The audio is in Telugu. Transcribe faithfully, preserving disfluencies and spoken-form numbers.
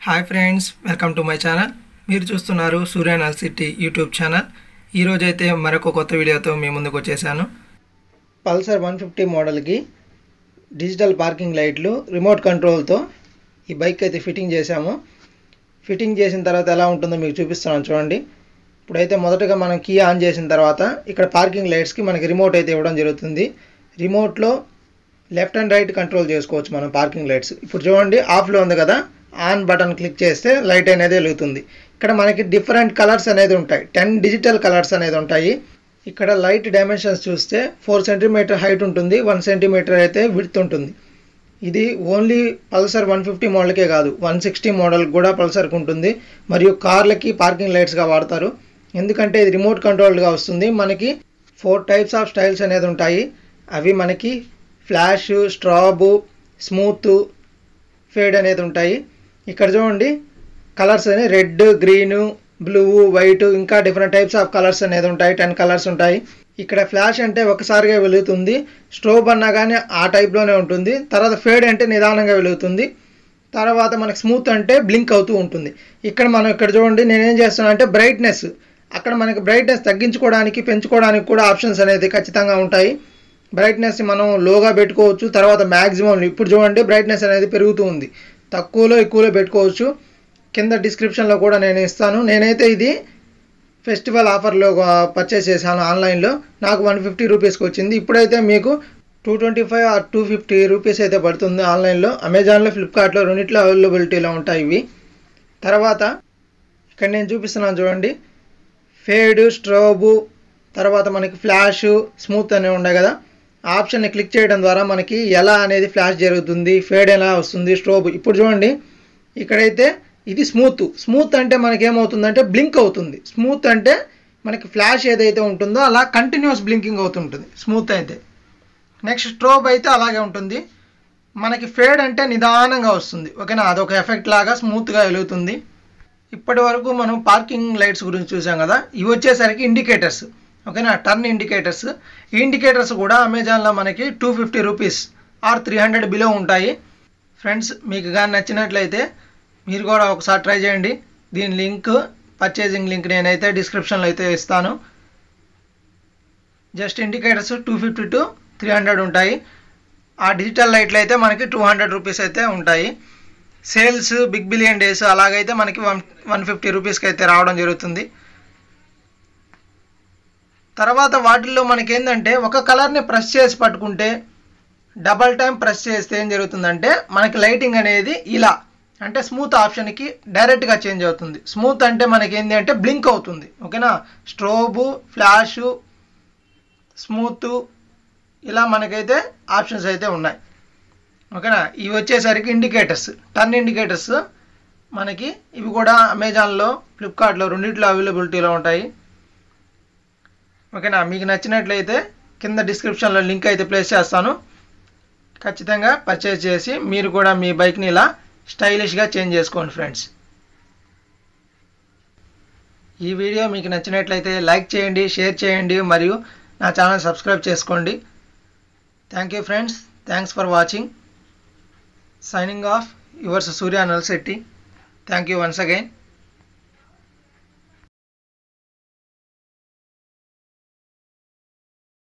Hi friends, welcome to my channel. మీరు చూస్తున్నారు సూర్య నల్సిటీ యూట్యూబ్ ఛానల్. ఈరోజు అయితే మరొక కొత్త వీడియోతో మీ ముందుకు వచ్చేసాను. పల్సర్ వన్ ఫిఫ్టీ మోడల్కి డిజిటల్ పార్కింగ్ లైట్లు రిమోట్ కంట్రోల్తో ఈ బైక్ అయితే ఫిట్టింగ్ చేశాము. ఫిట్టింగ్ చేసిన తర్వాత ఎలా ఉంటుందో మీకు చూపిస్తున్నాను చూడండి. ఇప్పుడైతే మొదటగా మనం కీ ఆన్ చేసిన తర్వాత ఇక్కడ పార్కింగ్ లైట్స్కి మనకి రిమోట్ అయితే ఇవ్వడం జరుగుతుంది. రిమోట్లో లెఫ్ట్ అండ్ రైట్ కంట్రోల్ చేసుకోవచ్చు మనం పార్కింగ్ లైట్స్. ఇప్పుడు చూడండి, ఆఫ్లో ఉంది కదా, ఆన్ బటన్ క్లిక్ చేస్తే లైట్ అనేది వెలుగుతుంది. ఇక్కడ మనకి డిఫరెంట్ కలర్స్ అనేది ఉంటాయి, టెన్ డిజిటల్ కలర్స్ అనేది ఉంటాయి. ఇక్కడ లైట్ డైమెన్షన్స్ చూస్తే ఫోర్ సెంటీమీటర్ హైట్ ఉంటుంది, వన్ సెంటీమీటర్ అయితే విడ్త్ ఉంటుంది. ఇది ఓన్లీ పల్సర్ వన్ ఫిఫ్టీ మోడల్కే కాదు, వన్ సిక్స్టీ మోడల్ కూడా పల్సర్కి ఉంటుంది. మరియు కార్లకి పార్కింగ్ లైట్స్గా వాడతారు, ఎందుకంటే ఇది రిమోట్ కంట్రోల్డ్గా వస్తుంది. మనకి ఫోర్ టైప్స్ ఆఫ్ స్టైల్స్ అనేది ఉంటాయి. అవి మనకి ఫ్లాష్, స్ట్రాబు, స్మూత్, ఫేడ్ అనేది ఉంటాయి. ఇక్కడ చూడండి, కలర్స్ అని రెడ్, గ్రీన్, బ్లూ, వైట్, ఇంకా డిఫరెంట్ టైప్స్ ఆఫ్ కలర్స్ అనేది ఉంటాయి. టెన్ కలర్స్ ఉంటాయి. ఇక్కడ ఫ్లాష్ అంటే ఒకసారిగా వెలుగుతుంది, స్ట్రోబ్ అన్నా కానీ ఆ టైప్లోనే ఉంటుంది. తర్వాత ఫేడ్ అంటే నిదానంగా వెలుగుతుంది. తర్వాత మనకి స్మూత్ అంటే బ్లింక్ అవుతూ ఉంటుంది. ఇక్కడ మనం ఇక్కడ చూడండి, నేనేం చేస్తున్నాను అంటే బ్రైట్నెస్, అక్కడ మనకి బ్రైట్నెస్ తగ్గించుకోవడానికి పెంచుకోవడానికి కూడా ఆప్షన్స్ అనేది ఖచ్చితంగా ఉంటాయి. బ్రైట్నెస్ మనం లోగా పెట్టుకోవచ్చు. తర్వాత మ్యాక్సిమం ఇప్పుడు చూడండి బ్రైట్నెస్ అనేది పెరుగుతూ ఉంది, తక్కువలో ఎక్కువలో పెట్టుకోవచ్చు. కింద డిస్క్రిప్షన్లో కూడా నేను ఇస్తాను. నేనైతే ఇది ఫెస్టివల్ ఆఫర్లో పర్చేస్ చేశాను ఆన్లైన్లో, నాకు వన్ ఫిఫ్టీ రూపీస్కి వచ్చింది. ఇప్పుడైతే మీకు two twenty five or two fifty rupees అయితే పడుతుంది ఆన్లైన్లో. అమెజాన్లో, ఫ్లిప్కార్ట్లో రెండిట్లో అవైలబిలిటీలో ఉంటాయి ఇవి. తర్వాత ఇక్కడ నేను చూపిస్తున్నాను చూడండి, ఫేడ్, స్ట్రోబు, తర్వాత మనకి ఫ్లాష్, స్మూత్ అనేవి ఉన్నాయి కదా. ఆప్షన్ని క్లిక్ చేయడం ద్వారా మనకి ఎలా అనేది ఫ్లాష్ జరుగుతుంది, ఫేడ్ ఎలా వస్తుంది, స్ట్రోబ్. ఇప్పుడు చూడండి, ఇక్కడైతే ఇది స్మూత్. స్మూత్ అంటే మనకి ఏమవుతుందంటే బ్లింక్ అవుతుంది. స్మూత్ అంటే మనకి ఫ్లాష్ ఏదైతే ఉంటుందో అలా కంటిన్యూస్ బ్లింకింగ్ అవుతుంటుంది స్మూత్ అయితే. నెక్స్ట్ స్ట్రోబ్ అయితే అలాగే ఉంటుంది. మనకి ఫేడ్ అంటే నిదానంగా వస్తుంది, ఓకేనా, అదొక ఎఫెక్ట్ లాగా స్మూత్గా వెలుగుతుంది. ఇప్పటి వరకు మనం పార్కింగ్ లైట్స్ గురించి చూసాం కదా. ఇవి వచ్చేసరికి ఇండికేటర్స్, ఓకేనా, టర్న్ ఇండికేటర్స్. ఈ ఇండికేటర్స్ కూడా అమెజాన్లో మనకి two fifty rupees or three hundred below ఉంటాయి. ఫ్రెండ్స్, మీకు కానీ నచ్చినట్లయితే మీరు కూడా ఒకసారి ట్రై చేయండి. దీని లింక్, పర్చేజింగ్ లింక్ నేనైతే డిస్క్రిప్షన్లో అయితే ఇస్తాను. Just indicators two fifty to three hundred ఉంటాయి. ఆ డిజిటల్ లైట్లు అయితే మనకి టూ హండ్రెడ్ రూపీస్ అయితే ఉంటాయి. సేల్స్, బిగ్ బిలియన్ డేస్ అలాగైతే మనకి వన్ వన్ ఫిఫ్టీ రూపీస్కి అయితే రావడం జరుగుతుంది. తర్వాత వాటిల్లో మనకి ఏంటంటే ఒక కలర్ని ప్రెస్ చేసి పట్టుకుంటే డబల్ టైం ప్రెస్ చేస్తే ఏం జరుగుతుందంటే మనకి లైటింగ్ అనేది ఇలా అంటే స్మూత్ ఆప్షన్కి డైరెక్ట్గా చేంజ్ అవుతుంది. స్మూత్ అంటే మనకి ఏంటి అంటే బ్లింక్ అవుతుంది, ఓకేనా. స్ట్రోబు, ఫ్లాషు, స్మూత్ ఇలా మనకైతే ఆప్షన్స్ అయితే ఉన్నాయి, ఓకేనా. ఇవి వచ్చేసరికి ఇండికేటర్స్, టర్న్ ఇండికేటర్స్ మనకి ఇవి కూడా అమెజాన్లో, ఫ్లిప్కార్ట్లో రెండిట్లో అవైలబిలిటీలో ఉంటాయి, ఓకేనా. మీకు నచ్చినట్లయితే కింద డిస్క్రిప్షన్లో లింక్ అయితే ప్లేస్ చేస్తాను. ఖచ్చితంగా పర్చేజ్ చేసి మీరు కూడా మీ బైక్ని ఇలా స్టైలిష్గా చేంజ్ చేసుకోండి ఫ్రెండ్స్. ఈ వీడియో మీకు నచ్చినట్లయితే లైక్ చేయండి, షేర్ చేయండి, మరియు నా ఛానల్ సబ్స్క్రైబ్ చేసుకోండి. Thank you friends, thanks for watching. Signing off, yours Surya Nalsetti. Thank you once again.